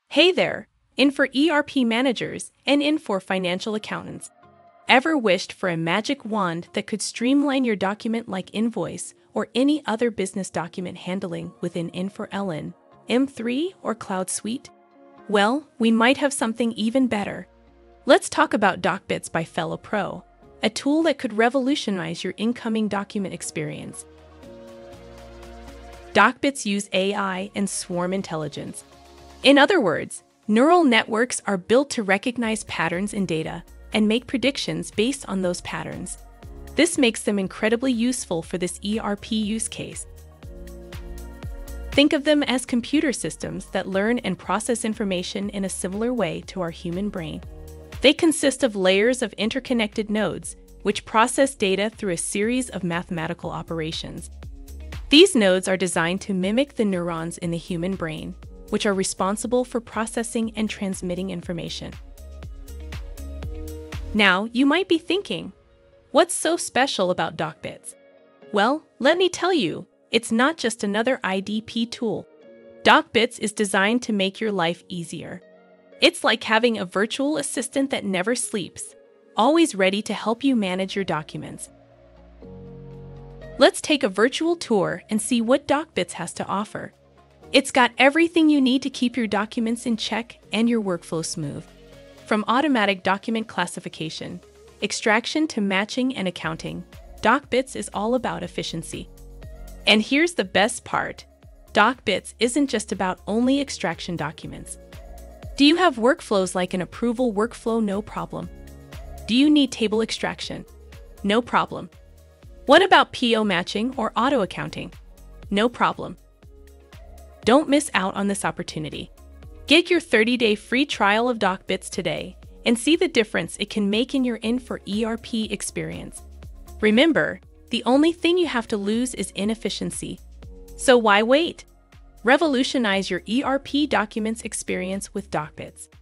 Hey there, Infor ERP managers and Infor financial accountants. Ever wished for a magic wand that could streamline your document like invoice or any other business document handling within Infor LN, M3, or CloudSuite? Well, we might have something even better. Let's talk about DocBits by FELLOWPRO, a tool that could revolutionize your incoming document experience. DocBits use AI and swarm intelligence. In other words, neural networks are built to recognize patterns in data and make predictions based on those patterns. This makes them incredibly useful for this ERP use case. Think of them as computer systems that learn and process information in a similar way to our human brain. They consist of layers of interconnected nodes, which process data through a series of mathematical operations. These nodes are designed to mimic the neurons in the human brain, which are responsible for processing and transmitting information. Now, you might be thinking, what's so special about DocBits? Well, let me tell you, it's not just another IDP tool. DocBits is designed to make your life easier. It's like having a virtual assistant that never sleeps, always ready to help you manage your documents. Let's take a virtual tour and see what DocBits has to offer. It's got everything you need to keep your documents in check and your workflow smooth. From automatic document classification, extraction to matching and accounting, DocBits is all about efficiency. And here's the best part. DocBits isn't just about only extraction documents. Do you have workflows like an approval workflow? No problem. Do you need table extraction? No problem. What about PO matching or auto accounting? No problem. Don't miss out on this opportunity. Get your 30-day free trial of DocBits today and see the difference it can make in your Infor ERP experience. Remember, the only thing you have to lose is inefficiency. So why wait? Revolutionize your ERP documents experience with DocBits.